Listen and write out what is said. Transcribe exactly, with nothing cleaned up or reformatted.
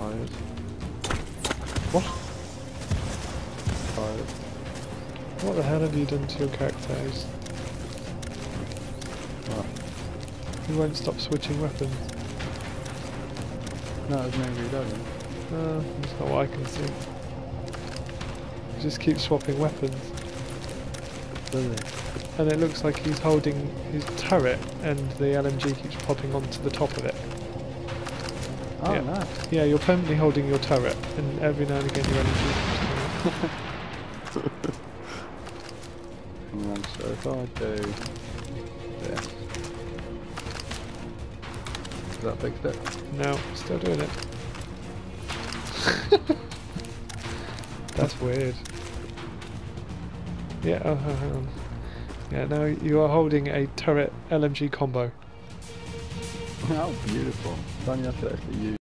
Tired. What? Tired. What the hell have you done to your character, Ace? What? He won't stop switching weapons. No, it was me reloading. No, that's not what I can see. He just keeps swapping weapons. Really? And it looks like he's holding his turret and the L M G keeps popping onto the top of it. Oh, Yeah. nice. Yeah, you're permanently holding your turret and every now and again your L M G keeps coming up. And so if I do this, does that fix it? No, still doing it. That's weird. Yeah, oh, hang on. Yeah, now you are holding a turret L M G combo. How beautiful. Don't you have to actually use